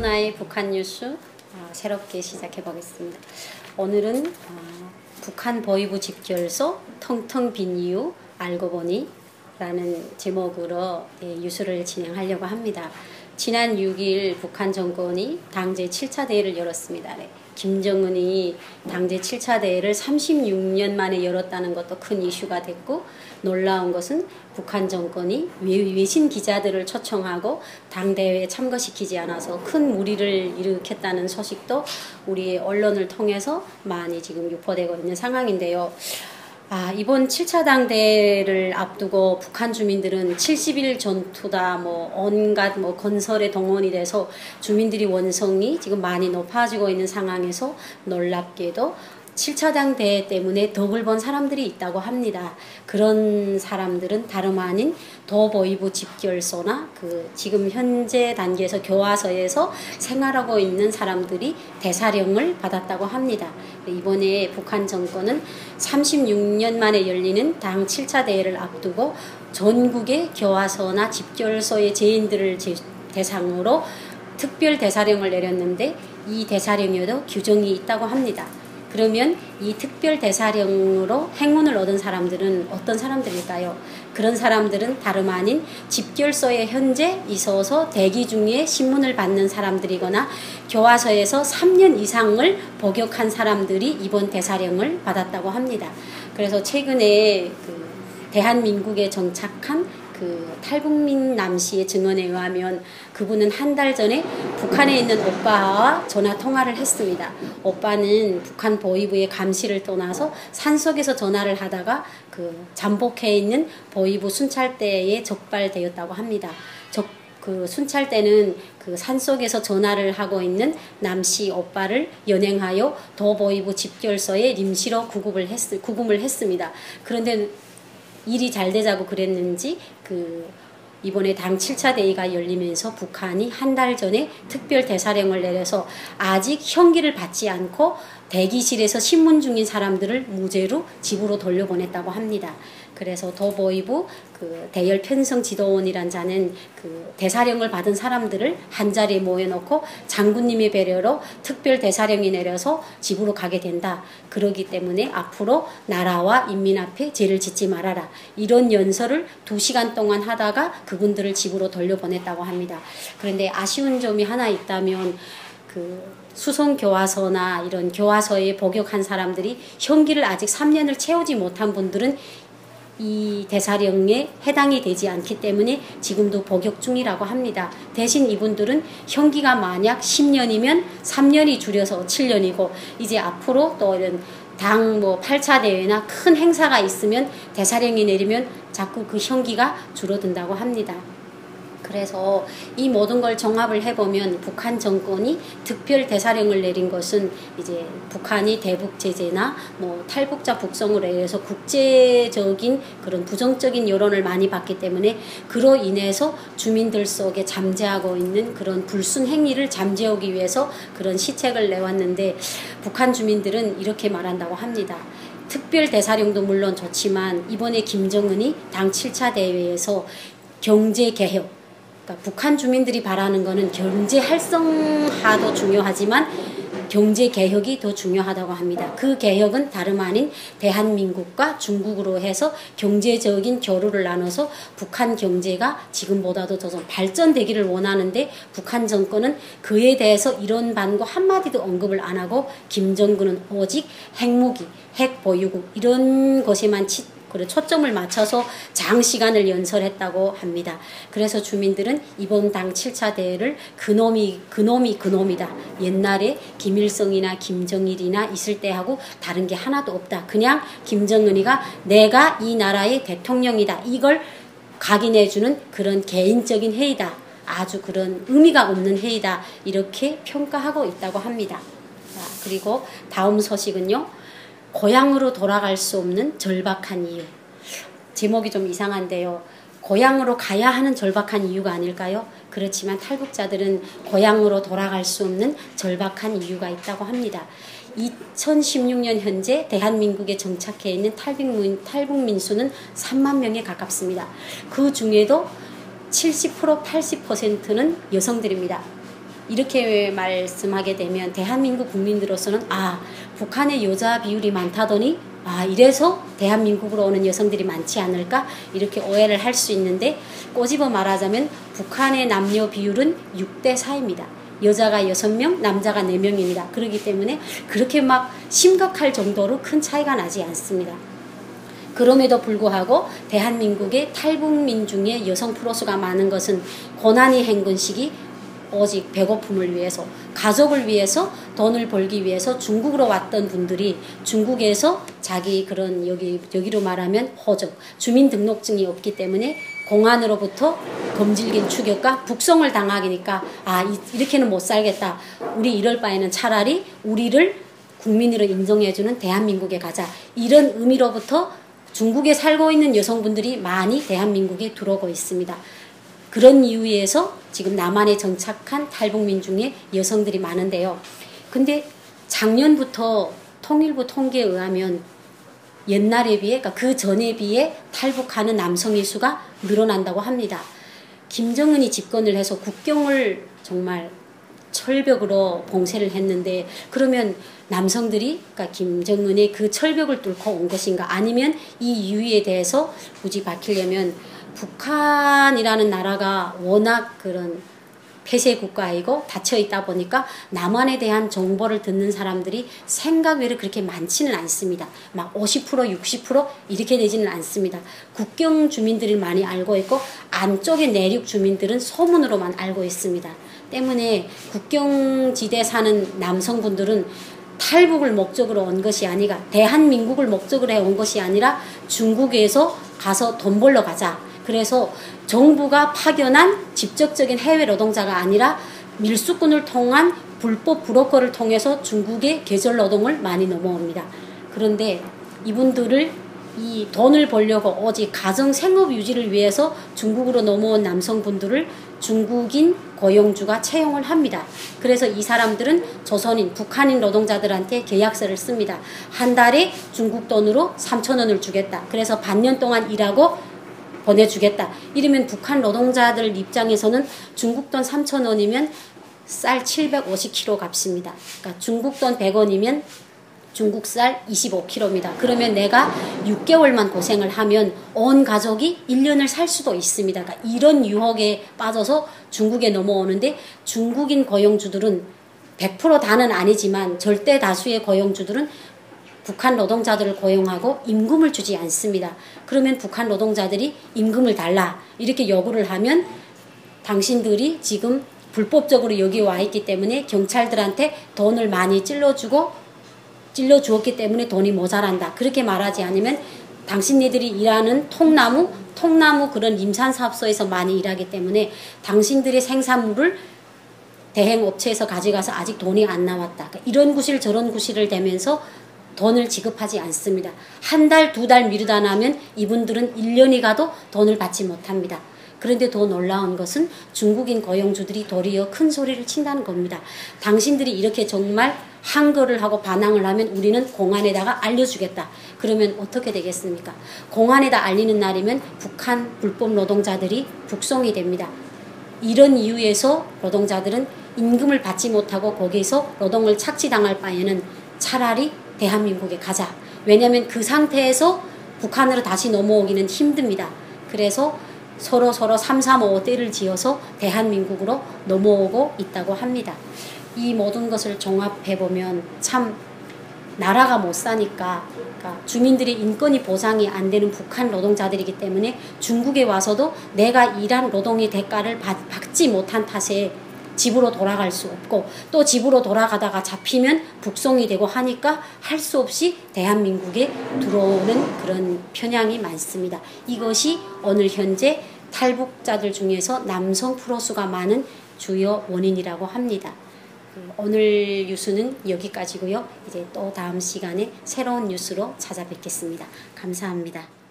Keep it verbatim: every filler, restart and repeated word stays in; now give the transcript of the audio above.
김선아의 북한 뉴스 어, 새롭게 시작해 보겠습니다. 오늘은 어, 북한 보위부 집결소 텅텅 빈 이유 알고 보니 라는 제목으로 예, 뉴스를 진행하려고 합니다. 지난 육 일 북한 정권이 당제 칠 차 대회를 열었습니다. 네. 김정은이 당제 칠 차 대회를 삼십육 년 만에 열었다는 것도 큰 이슈가 됐고, 놀라운 것은 북한 정권이 외신 기자들을 초청하고 당대회에 참가시키지 않아서 큰 무리를 일으켰다는 소식도 우리 언론을 통해서 많이 지금 유포되고 있는 상황인데요. 아, 이번 칠 차 당대회를 앞두고 북한 주민들은 칠십 일 전투다, 뭐, 온갖 뭐, 건설에 동원이 돼서 주민들이 원성이 지금 많이 높아지고 있는 상황에서 놀랍게도 칠 차 당대회 때문에 덕을 본 사람들이 있다고 합니다. 그런 사람들은 다름 아닌 도보위부 집결소나 그 지금 현재 단계에서 교화소에서 생활하고 있는 사람들이 대사령을 받았다고 합니다. 이번에 북한 정권은 삼십육 년 만에 열리는 당 칠 차 대회를 앞두고 전국의 교화소나 집결소의 죄인들을 대상으로 특별 대사령을 내렸는데, 이 대사령에도 규정이 있다고 합니다. 그러면 이 특별 대사령으로 행운을 얻은 사람들은 어떤 사람들일까요? 그런 사람들은 다름 아닌 집결소에 현재 있어서 대기 중에 신문을 받는 사람들이거나 교화소에서 삼 년 이상을 복역한 사람들이 이번 대사령을 받았다고 합니다. 그래서 최근에 그 대한민국에 정착한 그 탈북민 남씨의 증언에 의하면 그분은 한 달 전에 북한에 있는 오빠와 전화 통화를 했습니다. 오빠는 북한 보위부의 감시를 떠나서 산속에서 전화를 하다가 그 잠복해 있는 보위부 순찰대에 적발되었다고 합니다. 적, 그 순찰대는 그 산속에서 전화를 하고 있는 남씨 오빠를 연행하여 도보위부 집결소에 임시로 구급을 했, 구금을 했습니다. 그런데 일이 잘 되자고 그랬는지 그 이번에 당 칠 차 대회가 열리면서 북한이 한 달 전에 특별 대사령을 내려서 아직 형기를 받지 않고 대기실에서 신문 중인 사람들을 무죄로 집으로 돌려보냈다고 합니다. 그래서 도보위부 그 대열 편성 지도원이란 자는 그 대사령을 받은 사람들을 한 자리에 모여놓고 장군님의 배려로 특별 대사령이 내려서 집으로 가게 된다. 그러기 때문에 앞으로 나라와 인민 앞에 죄를 짓지 말아라. 이런 연설을 두 시간 동안 하다가 그분들을 집으로 돌려보냈다고 합니다. 그런데 아쉬운 점이 하나 있다면 그 수송교화소나 이런 교화소에 복역한 사람들이 형기를 아직 삼 년을 채우지 못한 분들은 이 대사령에 해당이 되지 않기 때문에 지금도 복역 중이라고 합니다. 대신 이분들은 형기가 만약 십 년이면 삼 년이 줄여서 칠 년이고, 이제 앞으로 또 이런 당 뭐 팔 차 대회나 큰 행사가 있으면 대사령이 내리면 자꾸 그 형기가 줄어든다고 합니다. 그래서 이 모든 걸 종합을 해보면 북한 정권이 특별 대사령을 내린 것은 이제 북한이 대북 제재나 뭐 탈북자 북송으로 인해서 국제적인 그런 부정적인 여론을 많이 받기 때문에 그로 인해서 주민들 속에 잠재하고 있는 그런 불순 행위를 잠재우기 위해서 그런 시책을 내왔는데, 북한 주민들은 이렇게 말한다고 합니다. 특별 대사령도 물론 좋지만 이번에 김정은이 당 칠 차 대회에서 경제개혁, 그러니까 북한 주민들이 바라는 거는 경제 활성화도 중요하지만 경제 개혁이 더 중요하다고 합니다. 그 개혁은 다름 아닌 대한민국과 중국으로 해서 경제적인 교류를 나눠서 북한 경제가 지금보다도 더 좀 발전되기를 원하는데, 북한 정권은 그에 대해서 이런 반고 한마디도 언급을 안 하고 김정근은 오직 핵무기, 핵보유국 이런 것에만 치 그래 초점을 맞춰서 장시간을 연설했다고 합니다. 그래서 주민들은 이번 당 칠 차 대회를 그놈이 그놈이 그놈이다. 옛날에 김일성이나 김정일이나 있을 때하고 다른 게 하나도 없다. 그냥 김정은이가 내가 이 나라의 대통령이다. 이걸 각인해주는 그런 개인적인 회의다. 아주 그런 의미가 없는 회의다. 이렇게 평가하고 있다고 합니다. 자, 그리고 다음 소식은요. 고향으로 돌아갈 수 없는 절박한 이유. 제목이 좀 이상한데요. 고향으로 가야 하는 절박한 이유가 아닐까요? 그렇지만 탈북자들은 고향으로 돌아갈 수 없는 절박한 이유가 있다고 합니다. 이천십육 년 현재 대한민국에 정착해 있는 탈북민, 탈북민 수는 삼만 명에 가깝습니다. 그 중에도 칠십 퍼센트 팔십 퍼센트는 여성들입니다. 이렇게 말씀하게 되면 대한민국 국민들로서는 아, 북한의 여자 비율이 많다더니 아, 이래서 대한민국으로 오는 여성들이 많지 않을까 이렇게 오해를 할 수 있는데, 꼬집어 말하자면 북한의 남녀 비율은 육 대 사입니다. 여자가 여섯 명, 남자가 네 명입니다. 그렇기 때문에 그렇게 막 심각할 정도로 큰 차이가 나지 않습니다. 그럼에도 불구하고 대한민국의 탈북민 중에 여성 프로수가 많은 것은 고난의 행군 시기 오직 배고픔을 위해서, 가족을 위해서, 돈을 벌기 위해서 중국으로 왔던 분들이 중국에서 자기 그런 여기 여기로 말하면 호적, 주민등록증이 없기 때문에 공안으로부터 검질긴 추격과 북송을 당하니까 아, 이렇게는 못 살겠다. 우리 이럴 바에는 차라리 우리를 국민으로 인정해주는 대한민국에 가자. 이런 의미로부터 중국에 살고 있는 여성분들이 많이 대한민국에 들어오고 있습니다. 그런 이유에서 지금 남한에 정착한 탈북민 중에 여성들이 많은데요. 근데 작년부터 통일부 통계에 의하면 옛날에 비해, 그러니까 그 전에 비해 탈북하는 남성의 수가 늘어난다고 합니다. 김정은이 집권을 해서 국경을 정말 철벽으로 봉쇄를 했는데, 그러면 남성들이, 그러니까 김정은의 그 철벽을 뚫고 온 것인가, 아니면 이 이유에 대해서 굳이 밝히려면 북한이라는 나라가 워낙 그런 폐쇄 국가이고 닫혀 있다 보니까 남한에 대한 정보를 듣는 사람들이 생각 외로 그렇게 많지는 않습니다. 막 오십 퍼센트 육십 퍼센트 이렇게 되지는 않습니다. 국경 주민들이 많이 알고 있고 안쪽의 내륙 주민들은 소문으로만 알고 있습니다. 때문에 국경지대 사는 남성분들은 탈북을 목적으로 온 것이 아니라, 대한민국을 목적으로 해온 것이 아니라 중국에서 가서 돈 벌러 가자. 그래서 정부가 파견한 직접적인 해외 노동자가 아니라 밀수꾼을 통한 불법 브로커를 통해서 중국의 계절 노동을 많이 넘어옵니다. 그런데 이분들을 이 돈을 벌려고 오직 가정 생업 유지를 위해서 중국으로 넘어온 남성분들을 중국인 고용주가 채용을 합니다. 그래서 이 사람들은 조선인, 북한인 노동자들한테 계약서를 씁니다. 한 달에 중국 돈으로 삼천 원을 주겠다. 그래서 반년 동안 일하고 보내주겠다. 이러면 북한 노동자들 입장에서는 중국 돈 삼천 원이면 쌀 칠백오십 킬로그램 값입니다. 그러니까 중국 돈 백 원이면 중국 쌀 이십오 킬로그램입니다. 그러면 내가 육 개월만 고생을 하면 온 가족이 일 년을 살 수도 있습니다. 그러니까 이런 유혹에 빠져서 중국에 넘어오는데, 중국인 고용주들은 백 퍼센트 다는 아니지만 절대 다수의 고용주들은 북한 노동자들을 고용하고 임금을 주지 않습니다. 그러면 북한 노동자들이 임금을 달라 이렇게 요구를 하면 당신들이 지금 불법적으로 여기 와 있기 때문에 경찰들한테 돈을 많이 찔러주고 찔러주었기 때문에 돈이 모자란다. 그렇게 말하지 않으면 당신네들이 일하는 통나무, 통나무 그런 임산사업소에서 많이 일하기 때문에 당신들의 생산물을 대행업체에서 가져가서 아직 돈이 안 나왔다. 그러니까 이런 구실 저런 구실을 대면서 돈을 지급하지 않습니다. 한 달, 두 달 미루다 나면 이분들은 일 년이 가도 돈을 받지 못합니다. 그런데 더 놀라운 것은 중국인 고용주들이 도리어 큰 소리를 친다는 겁니다. 당신들이 이렇게 정말 항거를 하고 반항을 하면 우리는 공안에다가 알려주겠다. 그러면 어떻게 되겠습니까? 공안에다 알리는 날이면 북한 불법 노동자들이 북송이 됩니다. 이런 이유에서 노동자들은 임금을 받지 못하고 거기서 노동을 착취당할 바에는 차라리 대한민국에 가자. 왜냐하면 그 상태에서 북한으로 다시 넘어오기는 힘듭니다. 그래서 서로 서로 삼삼오오 때를 지어서 대한민국으로 넘어오고 있다고 합니다. 이 모든 것을 종합해보면 참 나라가 못 사니까, 그러니까 주민들의 인권이 보장이 안 되는 북한 노동자들이기 때문에 중국에 와서도 내가 일한 노동의 대가를 받, 받지 못한 탓에 집으로 돌아갈 수 없고, 또 집으로 돌아가다가 잡히면 북송이 되고 하니까 할 수 없이 대한민국에 들어오는 그런 편향이 많습니다. 이것이 오늘 현재 탈북자들 중에서 남성 프로수가 많은 주요 원인이라고 합니다. 오늘 뉴스는 여기까지고요. 이제 또 다음 시간에 새로운 뉴스로 찾아뵙겠습니다. 감사합니다.